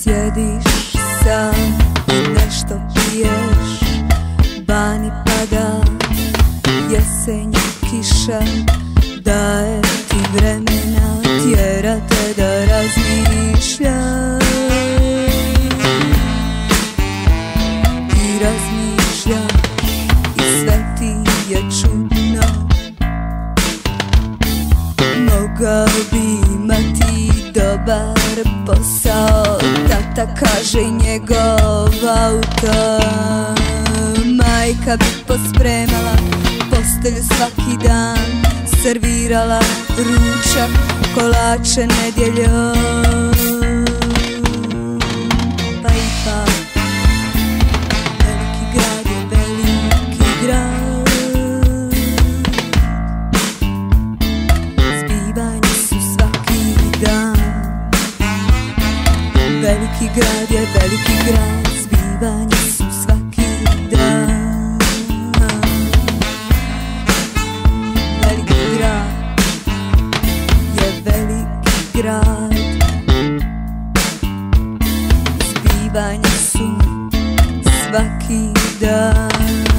Sjediš sam i nešto piješ, bani pada jesenja kiša, daje ti vremena, tjera te da razmišljaš. Ti razmišljaš i sve ti je čudno. Mogao bi imati dobar posao, tata kaže njegov auto. Majka bi pospremala postelju svaki dan, servirala ručak, kolače nedjeljom. Pa ipak veliki grad je veliki grad, zbivanja su svaki dan. Veliki grad je veliki grad, zbivanja su svaki dan. Veliki grad je veliki grad, zbivanja su svaki dan.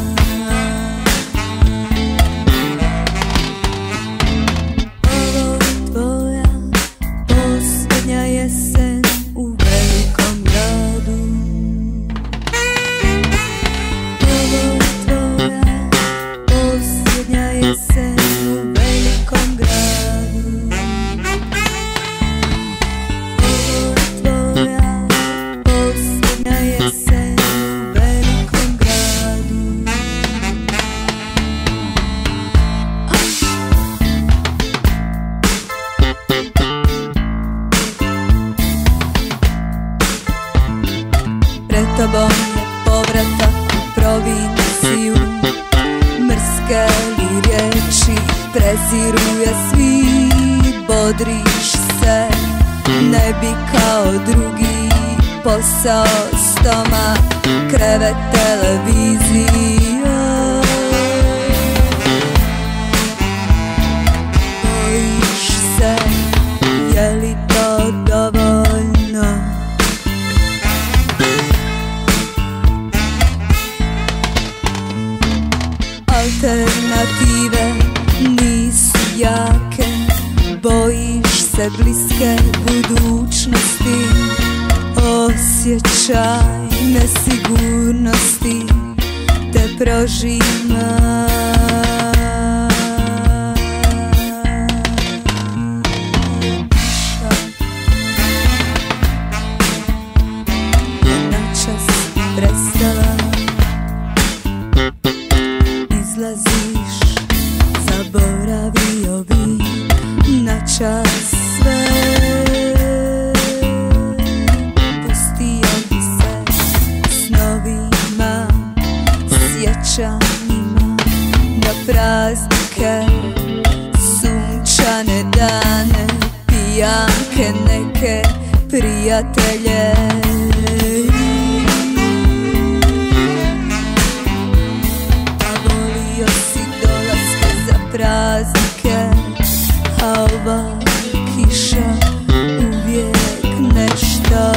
Ovo je tvoja posljednja jesen u velikom gradu. Ovo je tvoja posljednja jesen u velikom gradu. Ovo je tvoja posljednja jesen u velikom gradu. Pred tobom je povratak u provinciju, mrske li riječi preziru je svi. Bodriš se, ne bi kao drugi, posao, stomak, krevet, televizija. Bojiš se, je li to dovoljno? Alternative nisu jake, bojiš se bliske budućnosti. Osjećaj nesigurnosti te prožima. Kiša je načas prestala, izlaziš, zaboravio bi načas sve. Pustio bi se snovima, sjećanjima na praznike, sunčane dane, pijanke neke, prijatelje. Praznike, a ova kiša uvijek nešto.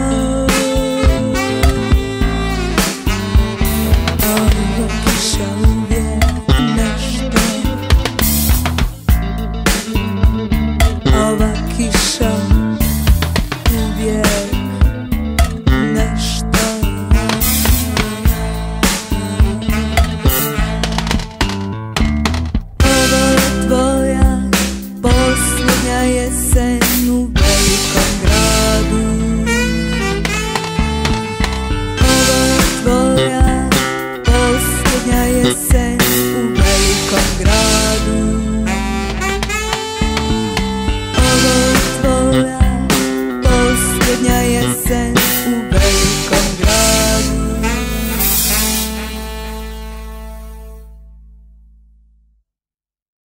Ova kiša uvijek nešto. Ova kiša uvijek nešto. Tvoja posljednja jesen